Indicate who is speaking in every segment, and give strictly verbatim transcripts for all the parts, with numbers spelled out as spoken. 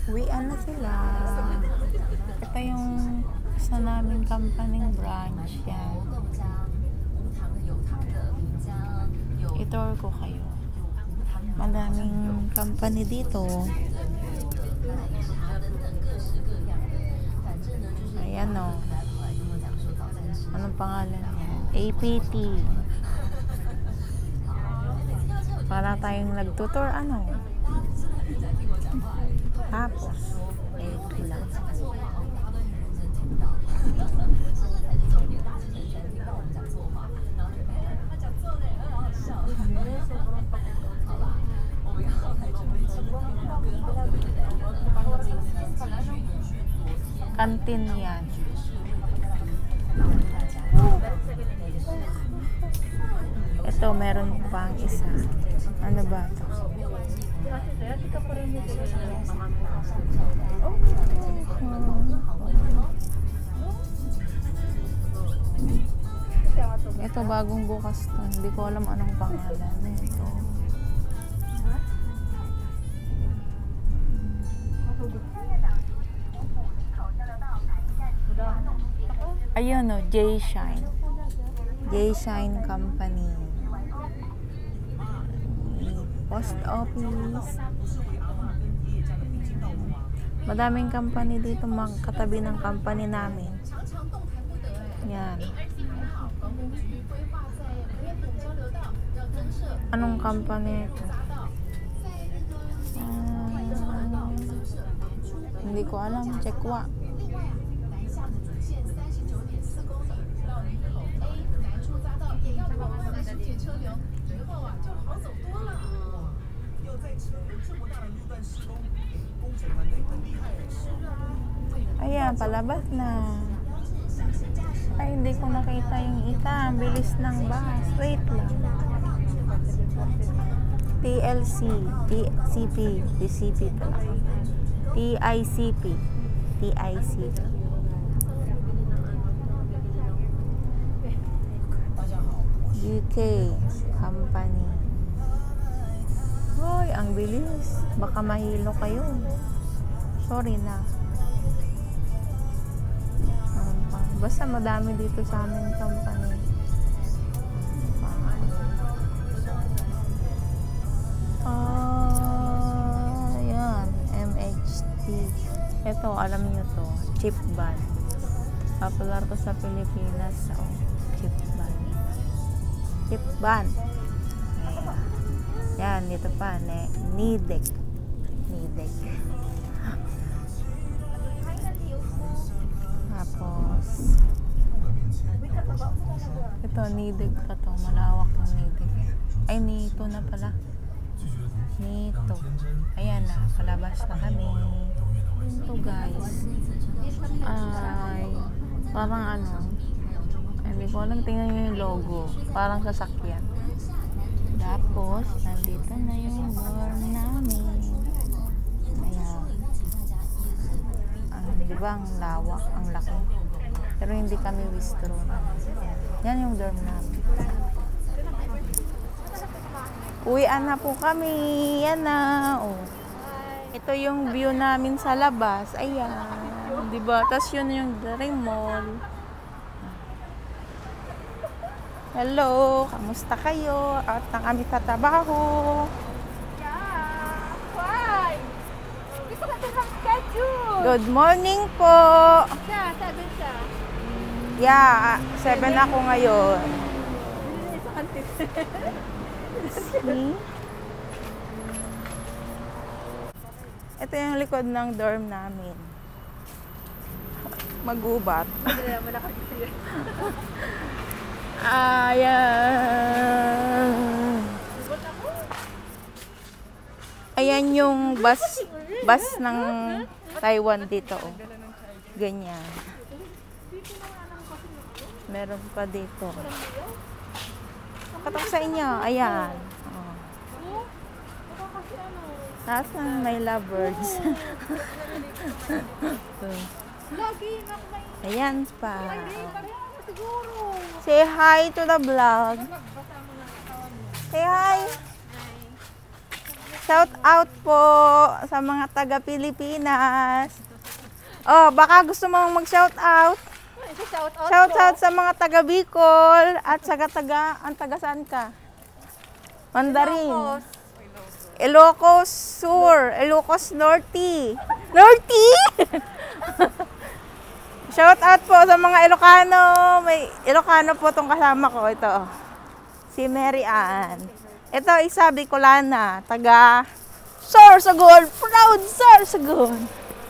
Speaker 1: Uwian na sila. Ito yung isa namin company branch. Yan. I-tour ko kayo. Madaming company dito. Ayan o. Anong pangalan niya? A P T. Para tayong nagtutor ano. Tapos, ito lang. Kantin yan. Ito, meron pang isa. Ano ba ito? Ito, bagong bukas to. Hindi ko alam anong pangalan. Ito. Ayun o, J-Shine. J-Shine Company. Post office. Madaming company dito, katabi ng company namin. Yan. Anong company ito? Uh, hindi ko alam. Chekwa. Ayan, palabas na. Ay, hindi ko nakita yung isa. Ang bilis ng bus. Wait lang. T L C. T C P. T C P pala. T I C P. T I C P. U K Company. Hoy, ang bilis. Baka mahilo kayo. Sorry na. Basta madami dito sa aming company. Ah, yan. M H T. Ito, alam niyo to. Chip band. Popular to sa Pilipinas. Oh, chip band. Chip band. Ayan. Yan, dito pa. Nidec. Nidec. Tapos, ito, Nidec pa to. Malawak yung Nidec. Ay, nito na pala. Nito. Ayan na. Palabas na kami. Ito, guys. Ay, parang ano. Hindi ko alam. Tingnan nyo yung logo. Parang sasakyan. Tapos, nandito na yung dorm namin. Ayan. Di ba ang lawak, ang laki. Pero hindi kami withdraw. Yan yung dorm namin. Uwian na po kami. Yan na. Oh. Ito yung view namin sa labas. Ayan. Di ba? Tapos yun yung Dream Mall. Hello. Kamusta kayo? At na kami sa trabaho. Good morning po.
Speaker 2: Siya, seven siya.
Speaker 1: Yeah, seven ako ngayon. See? Ito yung likod ng dorm namin. Magubat. Ayan. Ayan yung bus, bus ng Taiwan dito. Oh. Ganyan. Meron pa dito. Katok sa inyo. Ayan. Oh. Nasaan may lovebirds? Ayan pa. Say hi to the vlog. Say hi. Shout out po sa mga taga Pilipinas. Oh, baka gusto mong mag-shout out.
Speaker 2: Shout out
Speaker 1: Shout
Speaker 2: po.
Speaker 1: out sa mga taga Bicol at sa taga, ang taga saan ka? Mandarin.
Speaker 2: Ilocos.
Speaker 1: Ilocos Sur, Ilocos Norte. Norte! Shout out po sa mga Ilocano. May Ilocano po tong kasama ko. Ito, oh. Si Mary Ann. Ito, isa Bicolana. Taga Sorsogon. Proud Sorsogon.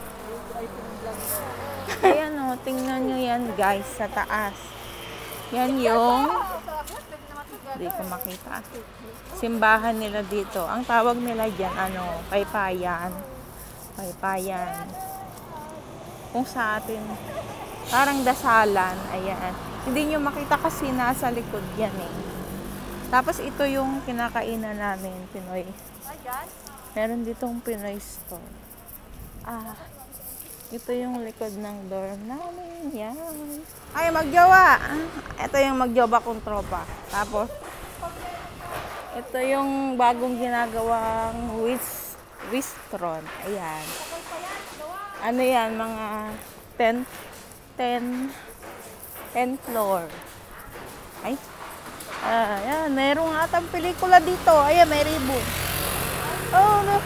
Speaker 1: Ayan, oh. Tingnan nyo yan, guys, sa taas. Yan yung... Hindi ko makita. Simbahan nila dito. Ang tawag nila dyan, ano, paypayan. Paypayan. Kung sa atin, parang dasalan. Ayan. Hindi nyo makita kasi nasa likod yan eh. Tapos ito yung kinakainan namin, Pinoy. Meron ditong Pinoy store. Ah, ito yung likod ng door namin. Yan. Ay, magjowa. Ito yung magjowa kong tropa. Tapos, ito yung bagong ginagawang whis, wistron. Ayan. Ano yan? Mga ten, ten, ten floor. Ay. Ah, ayan. Meron nga atang pelikula dito. Ayan, may ribbon. Oh, no.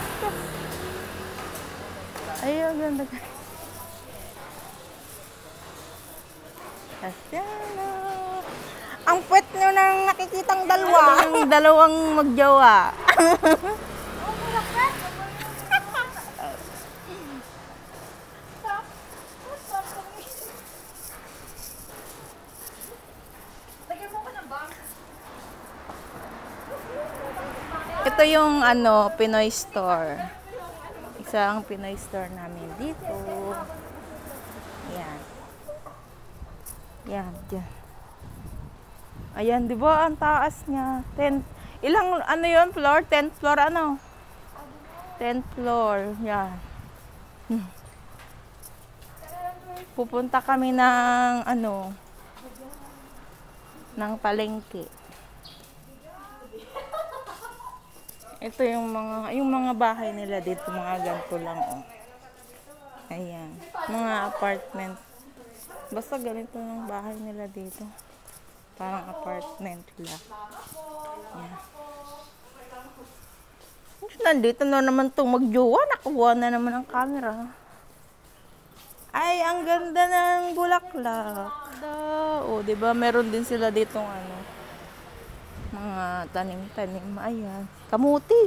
Speaker 1: Ayun, ganda. Ayan. Ang puwet nyo nang nakikitang dalawa. Ang dalawang magjowa. Ito yung ano, Pinoy store. Isang Pinoy store namin dito. Yan. Yan, dyan. Ayan, di ba? Ang taas niya. ten, ilang, ano yun, floor? tenth floor, ano? tenth floor. Yan. Hmm. Pupunta kami ng, ano, ng palengke. Ito yung mga, yung mga bahay nila dito, mga ganito lang, oh. Ayan. Mga apartment. Basta ganito yung bahay nila dito. Parang apartment lang. Ayan. Nandito na naman itong magjowa. Nakuha na naman ang camera. Ay, ang ganda ng bulaklak. O, oh, diba? Meron din sila ditong ano, mga tanim-tanim. Ayan. Kamuti.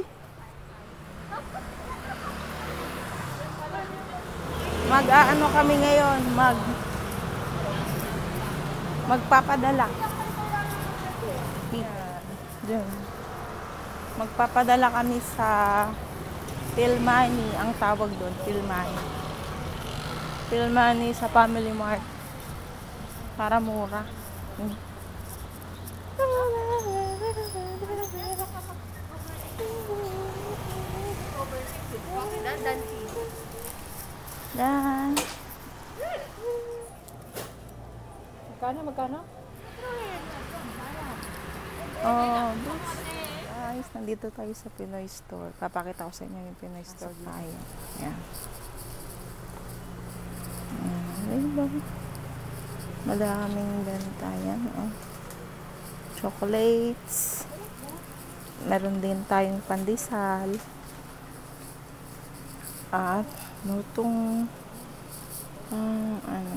Speaker 1: Mag-aano kami ngayon? Mag magpapadala. Diyan. Magpapadala kami sa Pilmani, ang tawag doon, Pilmani. Pilmani sa Family Mart. Para mura. Hmm. Dan.
Speaker 2: Magkano, magkano?
Speaker 1: Oh, guys, nandito tayo sa Pinoy store. Papakita ko sa inyo yung Pinoy store tayo. Ayan. Ayan. Madaming benta yan. Oh. Chocolates. Meron din tayong pandesal. At lutong um, ano.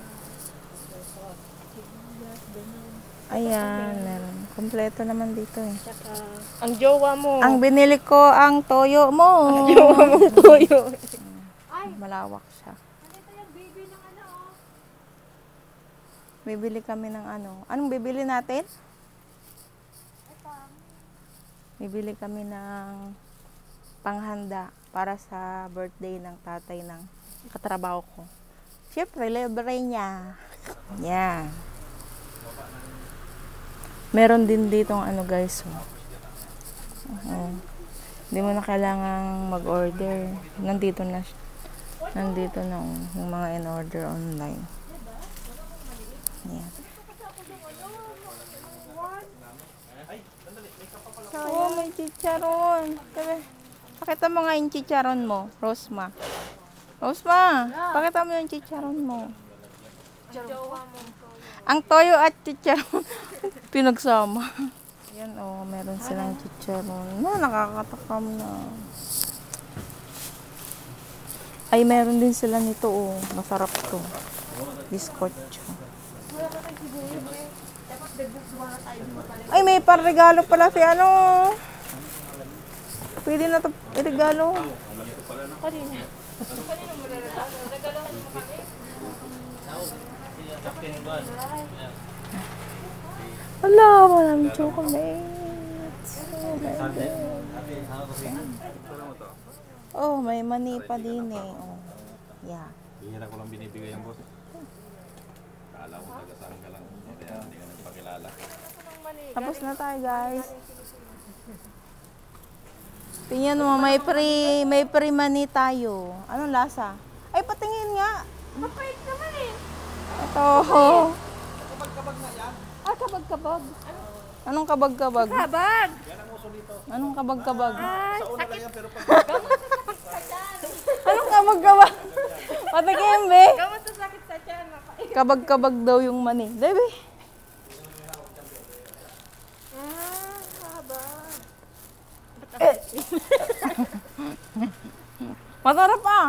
Speaker 1: Ayan, meron. Kompleto naman dito eh.
Speaker 2: Ang jowa mo.
Speaker 1: Ang binili ko ang toyo mo.
Speaker 2: Ang jowa mo toyo.
Speaker 1: Malawak siya. Bibili kami ng ano. Anong bibili natin? Bibili kami ng panghanda para sa birthday ng tatay ng katrabaho ko. Siyempre, libre niya. Yan. Meron din ditong ano guys. Oh. Uh, hindi mo na kailangang mag-order. Nandito na nandito na oh, yung mga in-order online. Yan. Oh, may chicharon. Tabi. Pakita mo nga yung chicharon mo, Rosma. Rosma, pakita mo yung chicharon mo. Ang toyo at chicharon, pinagsama. Yan oh, meron silang chicharon. Na, nakakatakam na. Ay, meron din sila nito oh. Masarap to. Biskotso. Ay, may parregalo pala si ano. Pwede na ito iregalo. Wala, walang chocolates. Oh my God. Oh, may mani pa din eh. Oh. Yeah.
Speaker 3: Bihira ko lang binibigay yung boss. Kala ko taga saan ka lang. Kaya hindi ka nagpakilala.
Speaker 1: Tapos na tayo, guys. Tingnan mo, may pre, may pre mani tayo. Anong lasa? Ay, patingin nga.
Speaker 2: Mapait naman eh.
Speaker 1: Ito.
Speaker 2: Ah, kabag-kabag.
Speaker 1: Anong kabag-kabag?
Speaker 2: Kabag!
Speaker 1: Anong kabag-kabag?
Speaker 2: Ay, sakit.
Speaker 1: Anong kabag-kabag? Patingin, be.
Speaker 2: Kamusta sakit sa tiyan?
Speaker 1: Kabag-kabag daw yung mani. Debe.
Speaker 2: Ah, kabag.
Speaker 1: Masarap ah.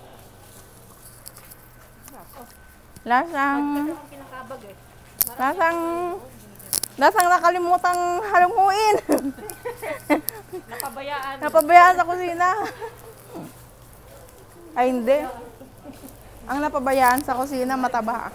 Speaker 1: Lasang,
Speaker 2: Ang kinakabag eh.
Speaker 1: lasang, lasang nakalimutang halunguin.
Speaker 2: Napabayaan.
Speaker 1: Napabayaan sa kusina. Ay, hindi. Ang napabayaan sa kusina, mataba.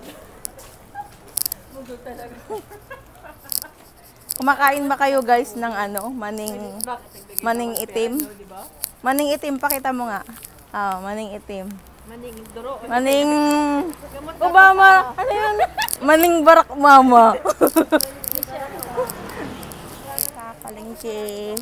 Speaker 1: Kumakain ba kayo guys ng ano, maning, maning itim? Maning itim, pakita mo nga. Ah, maning itim.
Speaker 2: Maning duro.
Speaker 1: Maning Obama. Ano yun? Maning Barack Mama. Kapalengke.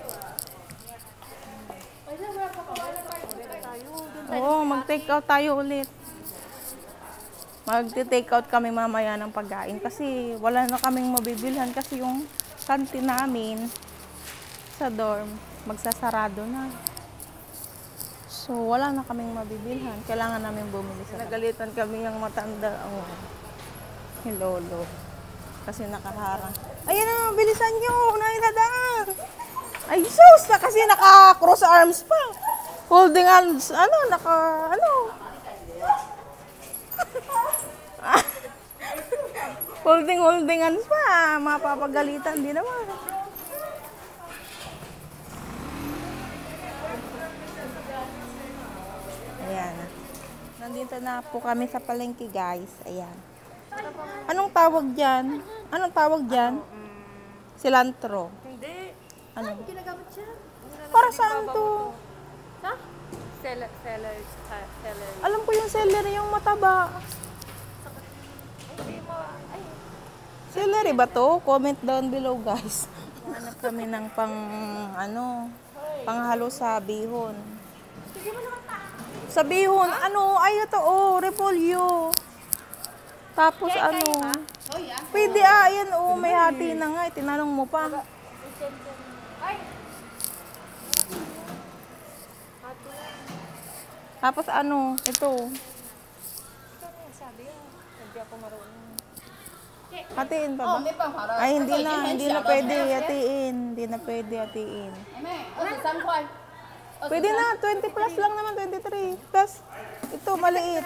Speaker 1: Oo, mag-take out tayo ulit. Mag-take out kami mamaya ng pagkain kasi wala na kaming mabibilhan kasi yung kantin namin sa dorm magsasarado na. So, wala na kaming mabibilhan. Kailangan namin bumili sa nagalitan kami yung matanda. Oh, yung lolo. Kasi nakaharang. Ayan na, bilisan nyo. Unahin na daan. Ay, sus! Na kasi naka-cross arms pa. Holding hands. Ano, naka, ano. holding, holding hands pa. Mapapagalitan din naman. Ayan. Nandito na po kami sa palengke, guys. Ayan. Anong tawag dyan? Anong tawag dyan? Cilantro.
Speaker 2: Hindi.
Speaker 1: Ano?
Speaker 2: Ginagamit siya.
Speaker 1: Para saan to?
Speaker 2: Ha? Seller, seller, ha- seller.
Speaker 1: Alam ko yung celery yung mataba.
Speaker 2: Hindi mo, ay.
Speaker 1: Celery ba to? Comment down below, guys. Hanap kami ng pang, ano, panghalo sa bihon. Sa bihon, ano, ay ito, oh, repolyo. Tapos ano, pwede ah, ayan, oh, may hati na nga, itinanong mo pa.
Speaker 2: Ay!
Speaker 1: Tapos ano, ito.
Speaker 2: Sabi yun. Hindi ako marunong.
Speaker 1: Hatiin pa ba? Ay, hindi na, hindi na pwede hatiin. Hindi na pwede hatiin. Pwede na, twenty plus lang naman, twenty-three. Plus, ito, maliit.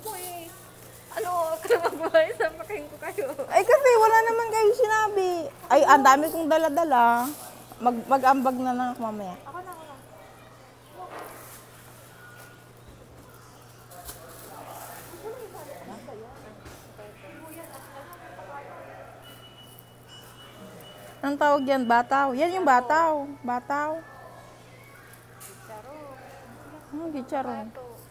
Speaker 2: Ano, kaya magbahay sa pakain ko kayo.
Speaker 1: Ay, kasi wala naman kayo sinabi. Ay, ang dami kong dala-dala. Mag, mag-ambag na na ako mamaya.
Speaker 2: Ako na, ako na.
Speaker 1: Anong tawag yan? Bataw. Yan yung bataw. Bataw. Hmm, chicharon.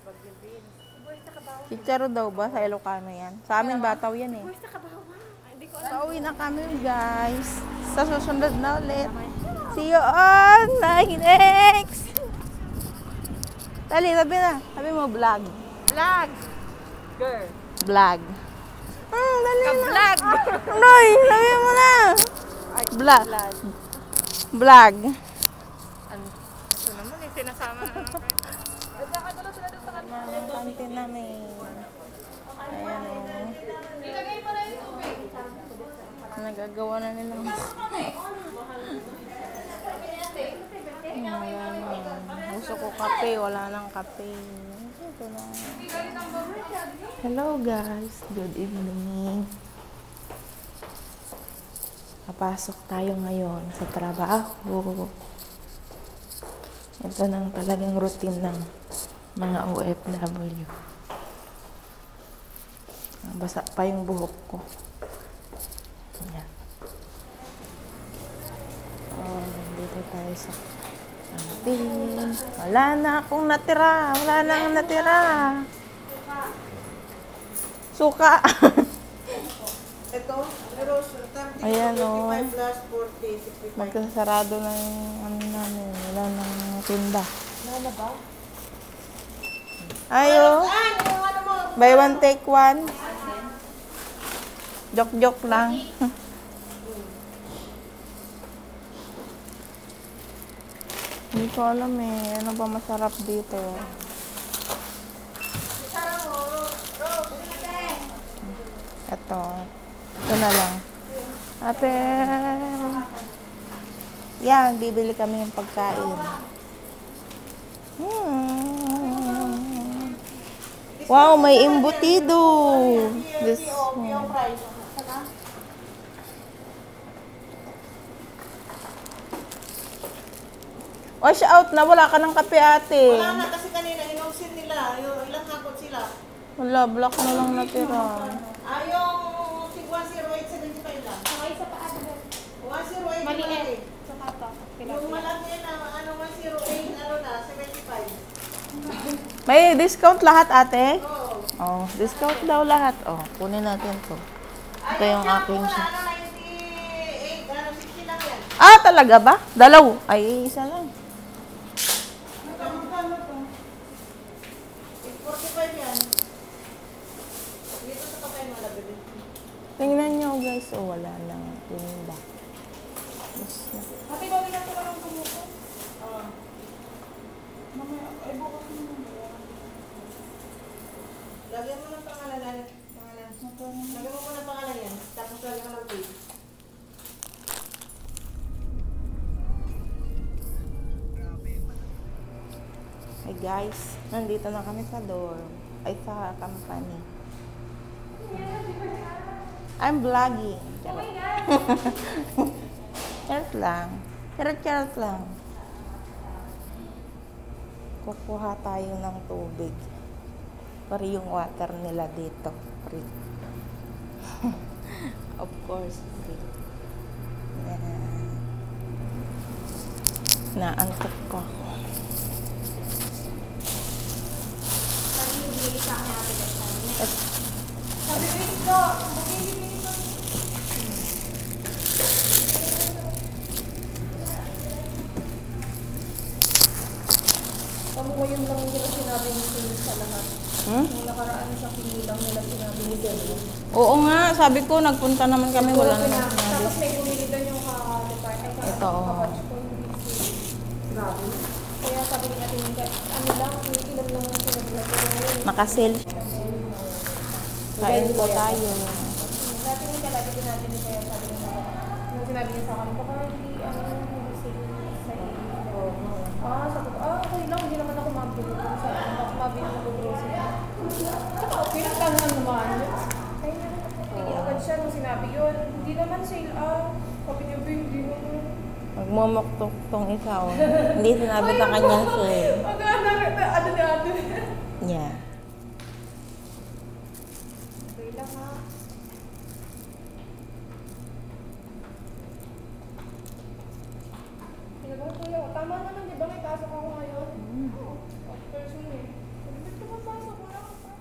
Speaker 1: Chicharo daw ba? Sa Ilocano yan. Sa amin, bataw yan eh. Pauwi na kami, guys. Sa susunod na ulit. See you on my next. Dali, sabi na. Sabi mo, vlog.
Speaker 2: Vlog! Girl.
Speaker 1: Vlog. Hmm, dali na.
Speaker 2: Ka-vlog!
Speaker 1: Noy, sabi mo na. Vlog. Vlog.
Speaker 2: Ano? Ito naman Sinasama na lang. Nagkakagulo sila doon sa kanila.
Speaker 1: Mga kantin namin. Ayan o.
Speaker 2: Ilagay mo na yung tubig.
Speaker 1: Nagagawa na nilang. Ayan o. Gusto ko kape. Wala nang kape. Ito na. Hello guys. Good evening. Papasok tayo ngayon sa trabaho. Ito nang talagang routine ng mga O F W. Basa pa yung buhok ko. Ayan. Oh, dito tayo sa kantin. Wala na akong natira. Wala na akong natira. Suka.
Speaker 4: Ito, pero
Speaker 1: Ayan, oh.
Speaker 4: thirty-five plus forty, sixty-five.
Speaker 1: Magkasarado na yung ano namin. Wala nang tinda.
Speaker 4: Ano ba?
Speaker 1: Ayo.
Speaker 4: Ah, yung ano mo?
Speaker 1: Buy one, take one. Joke-joke lang. Hindi ko alam eh. Ano ba masarap dito? Ito. Ito na lang. Ate. Yan, bibili kami ng pagkain. Hmm. Wow, may embutido. This,
Speaker 4: Yung price.
Speaker 1: wash out na. Wala ka ng kape, ate.
Speaker 4: Wala na kasi kanina, hinuksin nila. Yung ilang hakot sila.
Speaker 1: Wala, black na lang natira.
Speaker 4: Ah, yung one oh eight seventy-five lang.
Speaker 2: Okay, sa paa.
Speaker 4: one oh eight malaki.
Speaker 2: Maliit. Saka to.
Speaker 4: Yung malaki na, ano, one oh eight, ano na, seventy-five.
Speaker 1: May discount lahat, ate?
Speaker 4: Oo.
Speaker 1: Oh, discount daw lahat. Oh, kunin natin to. Ito yung aking
Speaker 4: Wala,
Speaker 1: siya.
Speaker 4: ano, ninety-eight, ano, sixty lang yan.
Speaker 1: Ah, talaga ba? Dalaw. Ay, isa lang.
Speaker 4: Magkano to? forty-five yan. Dito sa patay mo nabili.
Speaker 1: Tingnan nyo, guys. Oh, wala lang. Tinda. Yes na.
Speaker 2: Ate, bawin na ito lang tumuko.
Speaker 4: Oo.
Speaker 2: Mamaya, ay bukas mo na.
Speaker 4: Lagyan mo ng pangalan. Lagyan pangalan. Lagyan mo muna pangalan yan. Tapos lagyan mo ng page.
Speaker 1: Hey guys, nandito na kami sa dorm. Ay, sa company. I'm vlogging. Charot. Charot lang. Charot-charot lang. Kukuha tayo ng tubig. Para yung water nila dito. Free. Of course, free. Yan. Naantok ko.
Speaker 4: Pamuwayon lang nila sinabi ni Phil sa lahat.
Speaker 1: Hmm?
Speaker 4: Nung nakaraan sa pinilang nila sinabi ni Phil.
Speaker 1: Oo nga, sabi ko, nagpunta naman kami, wala naman sinabi.
Speaker 4: Tapos may bumili doon yung ka-department.
Speaker 1: Ito, oh.
Speaker 4: Grabe. Kaya sabi ni natin, ano lang, ilan lang ang sinabi natin.
Speaker 1: Nakasil. Kain po tayo.
Speaker 4: Dati yung kalagi din natin ni Kaya sabi niya, nung sinabi niya sa akin, baka hindi, ano, hindi sale sa iyo. Ah, sabi ko, ah, okay lang, hindi naman ako mabili. Sa ako mabili ko grocery. Saka okay lang, tama naman. Kaya na naman agad siya nung sinabi yun. Hindi naman sale, ah. Sabi niya, "Ba, hindi naman."
Speaker 1: Magmumuktok tong isa, oh. Hindi sinabi sa kanyang sale.
Speaker 4: Mag-ano, ano na, ano na.
Speaker 1: Yeah.
Speaker 4: Okay lang, ha. Talagang kuya, tama naman, di ba may pasok ako ngayon? After soon eh. Ba't ka mapasok? Wala ka pa.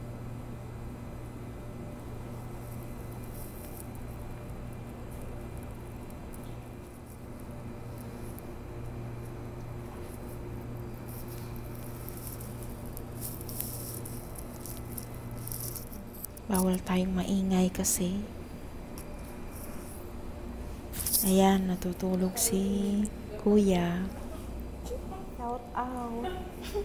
Speaker 1: Bawal tayong maingay kasi. Ayan, natutulog si kuya.
Speaker 4: Shout out.